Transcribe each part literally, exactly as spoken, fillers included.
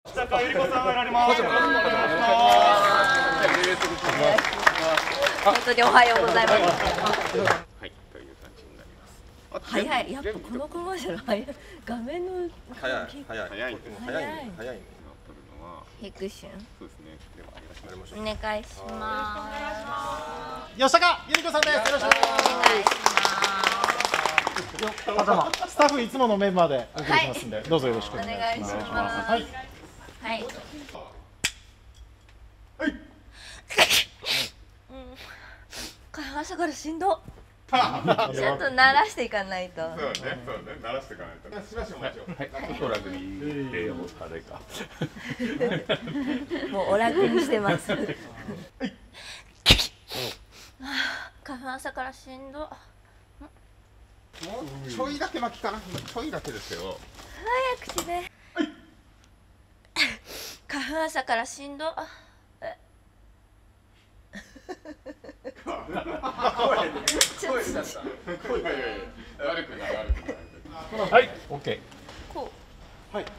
坂由里子さん入られます。 本当におはようございます。 はい、という感じになります。 早い、やっぱこのコマーシャル早い。画面の早い、早い、早い、早い、早い。 フィクション。 そうですね。ではありがとうございお願いします。 吉高由里子さんです。よろしくお願いします。スタッフいつものメンバーでお送りしますんで、どうぞよろしくお願いします。はい。 はい。朝からしんど。ちゃんと鳴らしていかないと。 そうね、そうね、鳴らしていかないと。しばしお待ちを。はい、ちょっと楽に。ええ、もうあれか。 もうお楽にしてます。花粉朝からしんど。もうちょいだけ巻きかな。ちょいだけですよ。 早口で。花粉朝からしんど。 声だった。声が悪くない悪くない。 はい、オッケー。 こう。はい。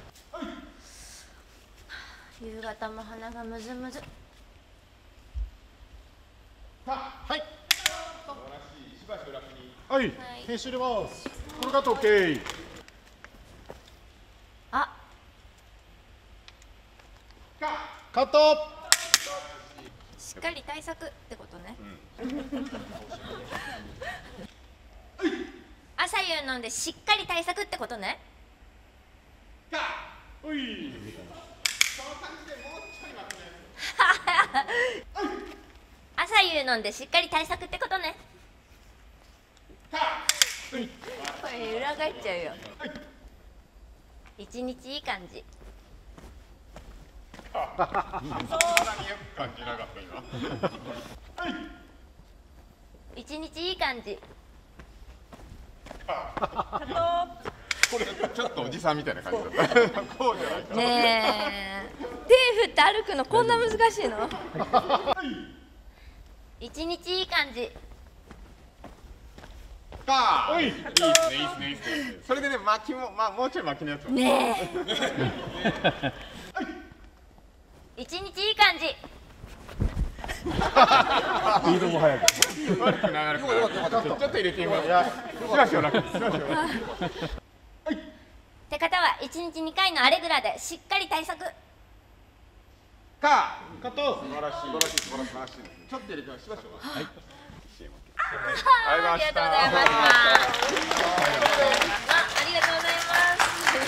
夕方も鼻がムズムズ。 はい。 素晴らしい。しばしお楽に。 はい。編集入れます。これがオッケー。 あ。 カット。 しっかり対策ってことね。朝夕飲んでしっかり対策ってことね。 おい。 朝夕飲んでしっかり対策ってことね。これ裏返っちゃうよ。一日いい感じ。 そんなによく感じなかった今。 一日いい感じ。 これちょっとおじさんみたいな感じだった。こうじゃないか。 ねえ。手振って歩くのこんな難しいの？一日いい感じ。 か。いいですね、いいですね、いいですね。それでね、巻きも、まあ、もうちょい巻きのやつも。 ねえ。一日いい感じ。 スピードも速く。 悪くない、悪くない。ちょっと入れてみます。しばしお楽。しばしお楽。 って方は一日二回のアレグラでしっかり対策。 か。 カット。 素晴らしい、素晴らしい、素晴らしい。ちょっと入れてます。しばしお楽。はい。 ありがとうございます。ありがとうございます。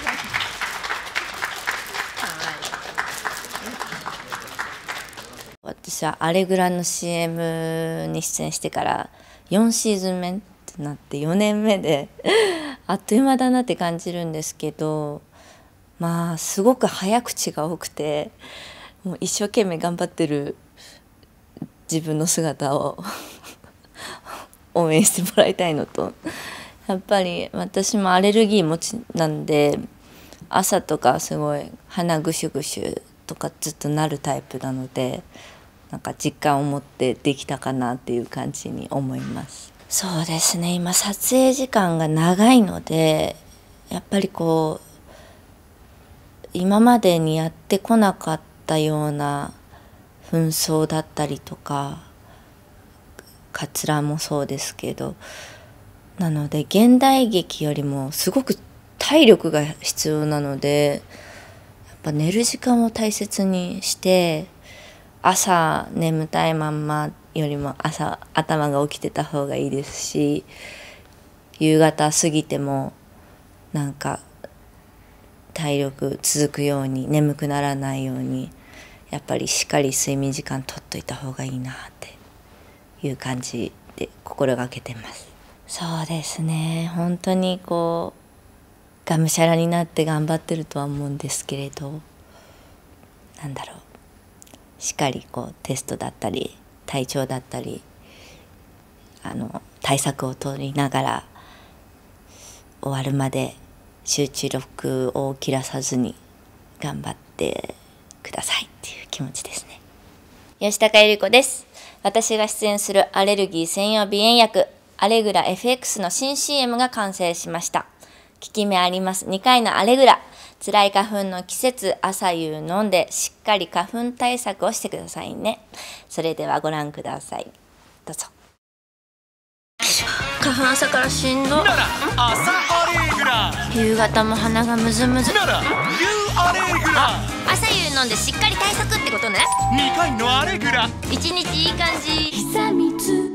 私はアレグラの シーエム に出演してからよんシーズン目ってなってよねんめであっという間だなって感じるんですけど、まあすごく早口が多くて、もう一生懸命頑張ってる自分の姿を応援してもらいたいのと、やっぱり私もアレルギー持ちなんで、朝とかすごい鼻ぐしゅぐしゅとかずっとなるタイプなので、なんか実感を持ってできたかなっていう感じに思います。そうですね、今撮影時間が長いので、やっぱりこう今までにやってこなかったような紛争だったりとか、カツラもそうですけど、なので現代劇よりもすごく体力が必要なので、やっぱ寝る時間を大切にして、朝眠たいまんまよりも朝頭が起きてた方がいいですし、夕方過ぎてもなんか体力続くように、眠くならないように、やっぱりしっかり睡眠時間取っといた方がいいなっていう感じで心がけてます。そうですね、本当にこうがむしゃらになって頑張ってるとは思うんですけれど、なんだろう、しっかりこうテストだったり体調だったりあの対策を取りながら終わるまで集中力を切らさずに頑張ってくださいっていう気持ちですね。吉高由里子です。私が出演するアレルギー専用鼻炎薬アレグラ エフエックス の新 シーエム が完成しました。効き目ありますにかいのアレグラ、 辛い花粉の季節、朝夕飲んでしっかり花粉対策をしてくださいね。それではご覧ください。どうぞ。花粉朝からしんど。 なら朝アレグラ。 夕方も鼻がムズムズ。 なら夕アレグラ。 朝夕飲んでしっかり対策ってことね。 にかいのアレグラ。 一日いい感じ。久光